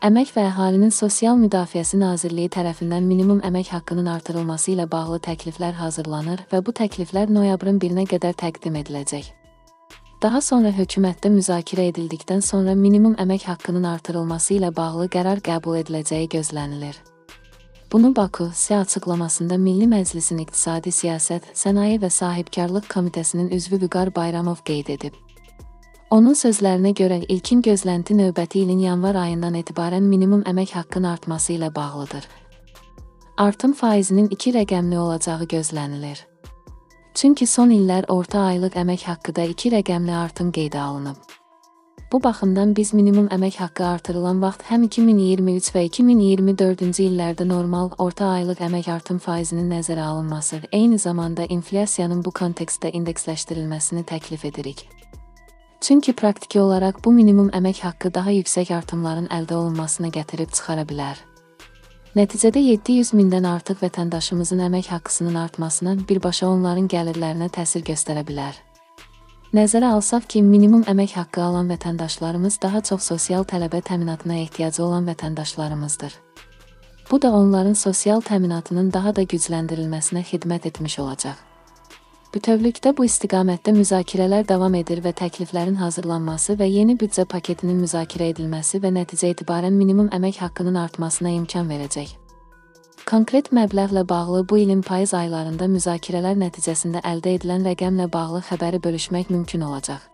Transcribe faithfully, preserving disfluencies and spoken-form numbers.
Əmək və Əhalinin Sosial Müdafiəsi Nazirliyi tərəfindən minimum əmək haqqının artırılması ilə bağlı təkliflər hazırlanır və bu təkliflər noyabrın birinə qədər təqdim ediləcək. Daha sonra hökumətdə müzakirə edildikdən sonra minimum əmək haqqının artırılması ilə bağlı qərar qəbul ediləcəyi gözlənilir. Bunu Baku S E açıqlamasında Milli Məclisin İqtisadi Siyasət, Sənaye və Sahibkarlıq Komitəsinin üzvü Vüqar Bayramov qeyd edib. Onun sözlərinə görə ilkin gözlənti növbəti ilin yanvar ayından etibarən minimum əmək haqqının artması ilə bağlıdır. Artım faizinin iki rəqəmli olacağı gözlənilir. Çünki son illər orta aylıq əmək haqqıda iki rəqəmli artım qeydə alınıb. Bu baxımdan biz minimum əmək haqqı artırılan vaxt həm iki min iyirmi üç və iki min iyirmi dördüncü illərdə normal orta aylıq əmək artım faizinin nəzərə alınması, eyni zamanda inflyasiyanın bu kontekstdə indeksləşdirilməsini təklif edirik. Çünki praktiki olaraq bu minimum əmək haqqı daha yüksək artımların əldə olunmasına gətirib çıxara bilər. Nəticədə yeddi yüz mindən artıq vətəndaşımızın əmək haqqısının artmasına birbaşa onların gəlirlərinə təsir göstərə bilər. Nəzərə alsaq ki, minimum əmək haqqı alan vətəndaşlarımız daha çox sosial tələbə təminatına ehtiyacı olan vətəndaşlarımızdır. Bu da onların sosial təminatının daha da gücləndirilməsinə xidmət etmiş olacaq. Bütövlükdə bu istiqamətdə müzakirələr davam edir və təkliflərin hazırlanması və yeni büdcə paketinin müzakirə edilməsi və nəticə etibarən minimum əmək haqqının artmasına imkan verəcək. Konkret məbləğlə bağlı bu ilin payız aylarında müzakirələr nəticəsində əldə edilən rəqəmlə bağlı xəbəri bölüşmək mümkün olacaq.